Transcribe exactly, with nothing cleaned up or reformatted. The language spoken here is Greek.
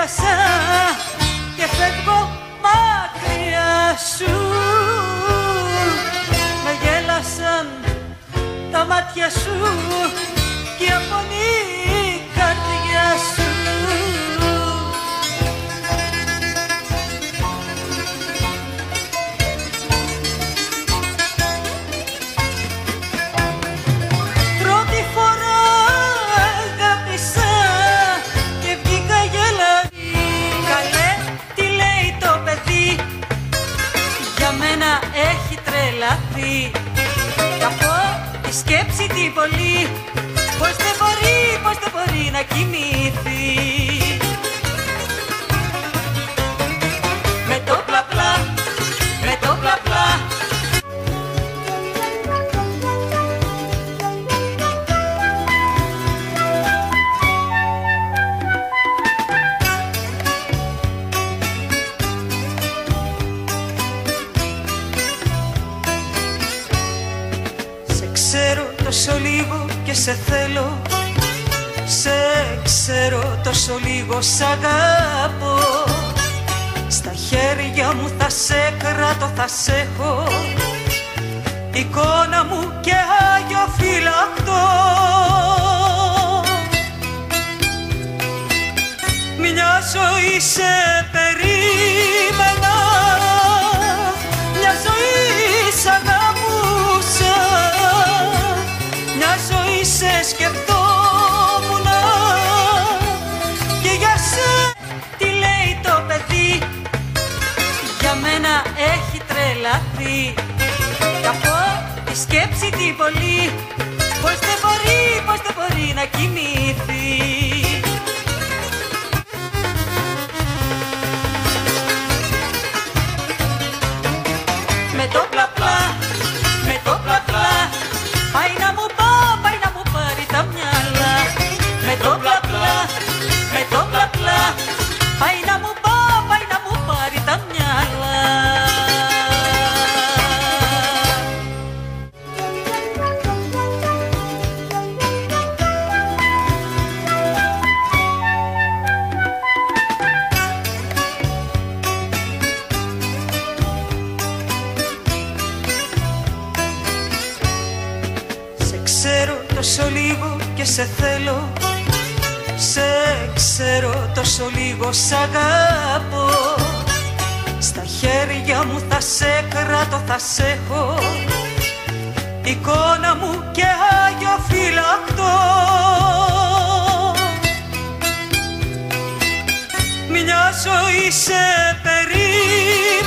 γέλασα και φεύγω μακριά σου. Με γέλασαν τα μάτια σου και η αφωνή καρδιά σου. Πρώτη φορά αγάπησα και βγήκα γελαδί. Καλέ, τι λέει το παιδί, για μένα έχει τρελαθεί. Κι από τη σκέψη την πολύ, πως δεν μπορεί, πως δεν μπορεί να κοιμηθεί. Με το πλα πλα, με το πλα πλα. Σε ξέρω τόσο λίγο και σε θέλω, σε ξέρω τόσο λίγο σ' αγάπω. Στα χέρια μου θα σε κρατώ, θα σε έχω, εικόνα μου και Άγιο φυλακτό. Μια ζωή σε περίμενα, μια ζωή σ' αγαπούσα, μια ζωή σε σκεφτόμουνα και για σε. Τι λέει το παιδί, για μένα έχει τρελαθεί. Κι από τη σκέψη την πολύ, πως δεν μπορεί, πως δεν μπορεί να κοιμηθεί. Με το πλα πλα, με το πλα πλα, πάει να μου πά, πάει να μου πάρει τα μυαλά. Με το πλα πλα, με το πλα πλα, πάει να μου πά, πάει να μου πάρει τα μυαλά. Ξέρω τόσο λίγο και σε θέλω, σε ξέρω τόσο λίγο σ' αγάπω. Στα χέρια μου θα σε κρατώ, θα σε έχω, εικόνα μου και Άγιο φυλακτό. Μια ζωή σε περίμενα,